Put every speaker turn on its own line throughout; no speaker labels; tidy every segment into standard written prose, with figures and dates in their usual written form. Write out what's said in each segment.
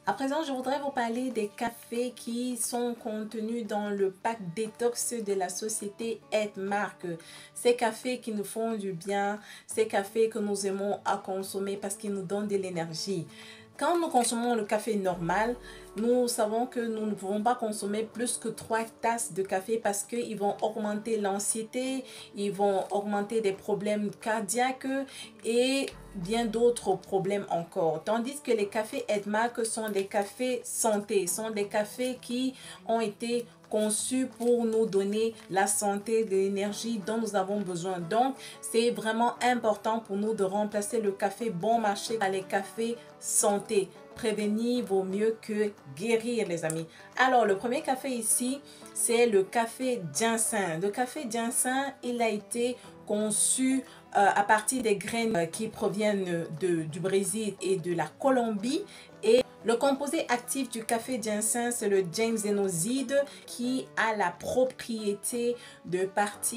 À présent, je voudrais vous parler des cafés qui sont contenus dans le pack détox de la société Edmark. Ces cafés qui nous font du bien, ces cafés que nous aimons à consommer parce qu'ils nous donnent de l'énergie. Quand nous consommons le café normal, nous savons que nous ne pouvons pas consommer plus que 3 tasses de café parce qu'ils vont augmenter l'anxiété, ils vont augmenter des problèmes cardiaques et bien d'autres problèmes encore. Tandis que les cafés Edmark sont des cafés santé, sont des cafés qui ont été conçus pour nous donner la santé, de l'énergie dont nous avons besoin. Donc, c'est vraiment important pour nous de remplacer le café bon marché par les cafés santé. Prévenir vaut mieux que guérir, les amis. Alors, le premier café ici, c'est le café ginseng. Le café ginseng, il a été conçu à partir des graines qui proviennent du Brésil et de la Colombie. Et le composé actif du café ginseng, c'est le ginsénoside qui a la propriété de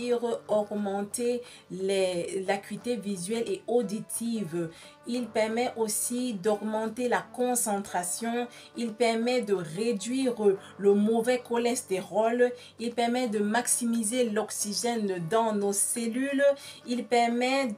augmenter l'acuité visuelle et auditive. Il permet aussi d'augmenter la concentration. Il permet de réduire le mauvais cholestérol. Il permet de maximiser l'oxygène dans nos cellules. Il permet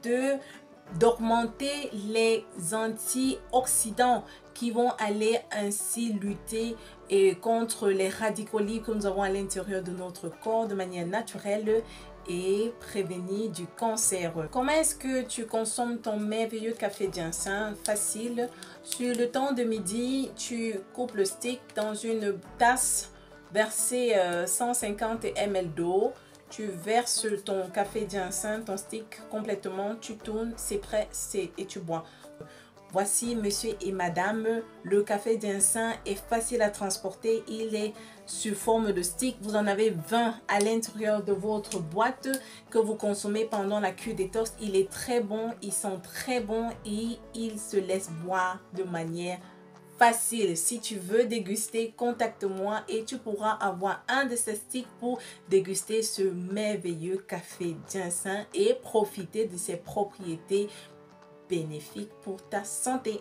d'augmenter les antioxydants qui vont aller ainsi lutter contre les radicaux libres que nous avons à l'intérieur de notre corps de manière naturelle et prévenir du cancer. Comment est-ce que tu consommes ton merveilleux café ginseng? Facile. Sur le temps de midi, tu coupes le stick dans une tasse, versez 150 ml d'eau. Tu verses ton café ginseng, ton stick complètement, tu tournes, c'est prêt, et tu bois. Voici monsieur et madame, le café ginseng est facile à transporter, il est sous forme de stick. Vous en avez 20 à l'intérieur de votre boîte que vous consommez pendant la cure détox. Il est très bon, il sent très bon et il se laisse boire de manière facile. Si tu veux déguster, contacte-moi et tu pourras avoir un de ces sticks pour déguster ce merveilleux café ginseng et profiter de ses propriétés bénéfiques pour ta santé.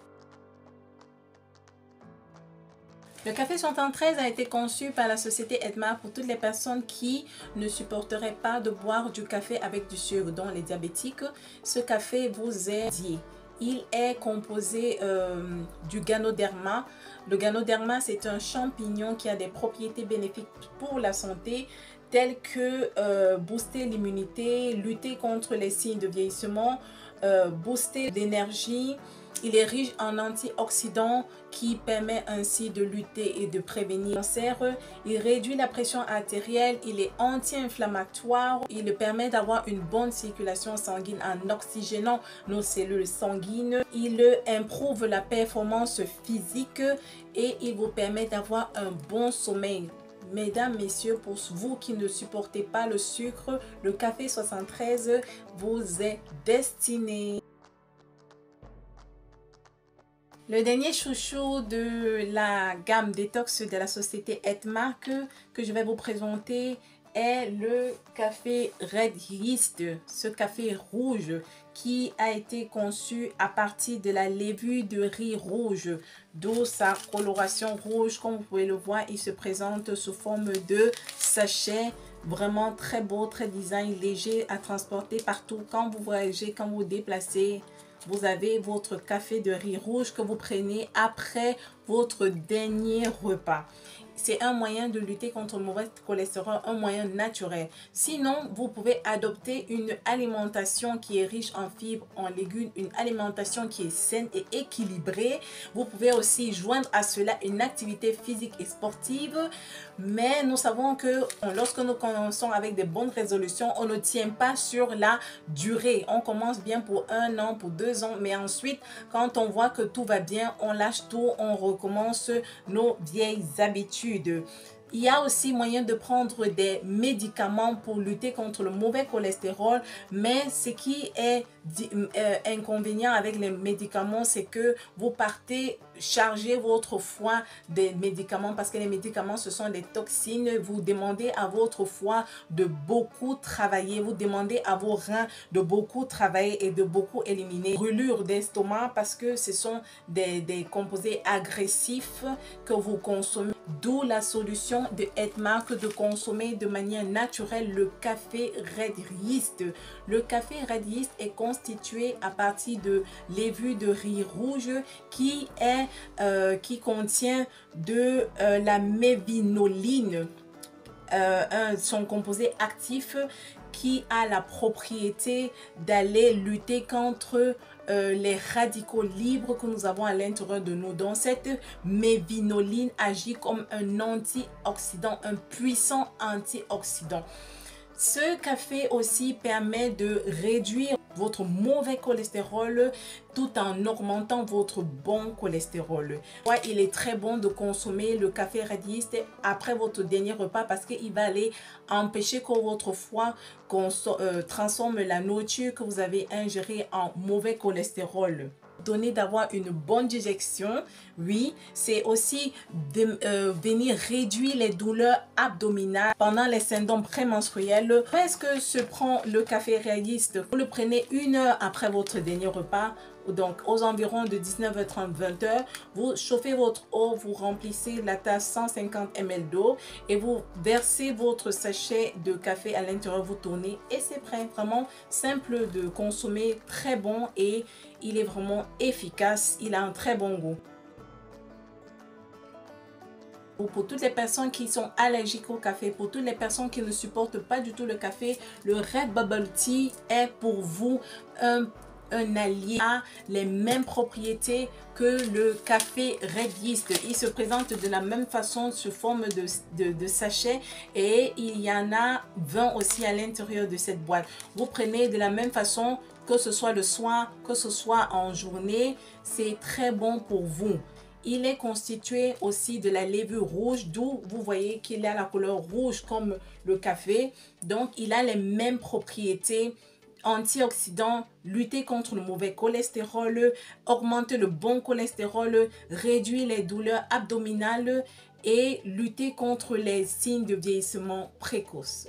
Le café 73 a été conçu par la société Edmark pour toutes les personnes qui ne supporteraient pas de boire du café avec du sucre, dont les diabétiques. Ce café vous est dédié. Il est composé du Ganoderma. Le Ganoderma, c'est un champignon qui a des propriétés bénéfiques pour la santé, telles que booster l'immunité, lutter contre les signes de vieillissement, booster l'énergie. Il est riche en antioxydants qui permet ainsi de lutter et de prévenir le cancer. Il réduit la pression artérielle, il est anti-inflammatoire, il permet d'avoir une bonne circulation sanguine en oxygénant nos cellules sanguines. Il improuve la performance physique et il vous permet d'avoir un bon sommeil. Mesdames, messieurs, pour vous qui ne supportez pas le sucre, le café 73 vous est destiné. Le dernier chouchou de la gamme détox de la société Edmark que je vais vous présenter est le café Red Yeast, ce café rouge qui a été conçu à partir de la levure de riz rouge, d'où sa coloration rouge. Comme vous pouvez le voir, il se présente sous forme de sachet. Vraiment très beau, très design, léger à transporter partout. Quand vous voyagez, quand vous vous déplacez, vous avez votre café de riz rouge que vous prenez après votre dernier repas. C'est un moyen de lutter contre le mauvais cholestérol, un moyen naturel. Sinon, vous pouvez adopter une alimentation qui est riche en fibres, en légumes, une alimentation qui est saine et équilibrée. Vous pouvez aussi joindre à cela une activité physique et sportive. Mais nous savons que lorsque nous commençons avec des bonnes résolutions, on ne tient pas sur la durée. On commence bien pour 1 an, pour 2 ans, mais ensuite, quand on voit que tout va bien, on lâche tout, on recommence nos vieilles habitudes. Il y a aussi moyen de prendre des médicaments pour lutter contre le mauvais cholestérol, mais ce qui est inconvénient avec les médicaments, c'est que vous partez charger votre foie des médicaments, parce que les médicaments, ce sont des toxines. Vous demandez à votre foie de beaucoup travailler, vous demandez à vos reins de beaucoup travailler et de beaucoup éliminer brûlures d'estomac, parce que ce sont des composés agressifs que vous consommez. D'où la solution de Headmark de consommer de manière naturelle le café Red Yeast. Le café Red Yeast est constitué à partir de levure de riz rouge qui contient de la mévinoline, son composé actif qui a la propriété d'aller lutter contre les radicaux libres que nous avons à l'intérieur de nous. Donc cette mévinoline agit comme un antioxydant, un puissant antioxydant. Ce café aussi permet de réduire votre mauvais cholestérol tout en augmentant votre bon cholestérol. Ouais, il est très bon de consommer le café Red Yeast après votre dernier repas, parce qu'il va aller empêcher que votre foie transforme la nourriture que vous avez ingérée en mauvais cholestérol. Donner d'avoir une bonne digestion, oui, c'est aussi de venir réduire les douleurs abdominales pendant les syndromes prémenstruels. Est-ce que se prend le café Red Yeast? Vous le prenez 1 heure après votre dernier repas, donc aux environs de 19h30 20h. Vous chauffez votre eau, vous remplissez la tasse 150 ml d'eau et vous versez votre sachet de café à l'intérieur, vous tournez et c'est prêt. Vraiment simple de consommer, très bon, et il est vraiment efficace, il a un très bon goût. Pour toutes les personnes qui sont allergiques au café, pour toutes les personnes qui ne supportent pas du tout le café, le Red Bubble Tea est pour vous un allié, a les mêmes propriétés que le café Red Yeast. Il se présente de la même façon sous forme de sachet, et il y en a 20 aussi à l'intérieur de cette boîte. Vous prenez de la même façon, que ce soit le soir, que ce soit en journée, c'est très bon pour vous. Il est constitué aussi de la levure rouge, d'où vous voyez qu'il a la couleur rouge comme le café. Donc il a les mêmes propriétés: antioxydants, lutter contre le mauvais cholestérol, augmenter le bon cholestérol, réduire les douleurs abdominales et lutter contre les signes de vieillissement précoce.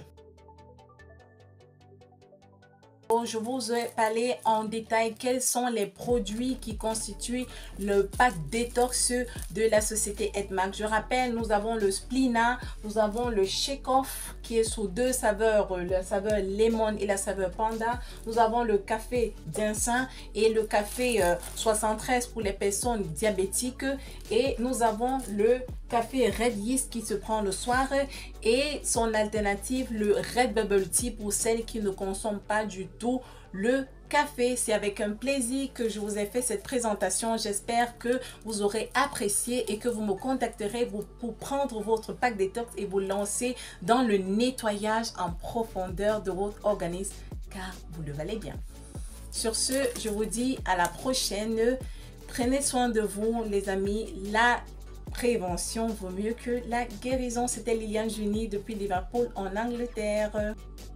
Je vous ai parlé en détail quels sont les produits qui constituent le pack détox de la société Headmark. Je rappelle, nous avons le Splina, nous avons le Shake Off qui est sous 2 saveurs, la saveur Lemon et la saveur Panda. Nous avons le café ginseng et le café 73 pour les personnes diabétiques. Et nous avons le café Red Yeast qui se prend le soir et son alternative, le Red Bubble Tea, pour celles qui ne consomment pas du tout le café. C'est avec un plaisir que je vous ai fait cette présentation. J'espère que vous aurez apprécié et que vous me contacterez pour prendre votre pack détox et vous lancer dans le nettoyage en profondeur de votre organisme, car vous le valez bien. Sur ce, je vous dis à la prochaine. Prenez soin de vous, les amis. La prévention vaut mieux que la guérison. C'était Liliane Juni depuis Liverpool en Angleterre.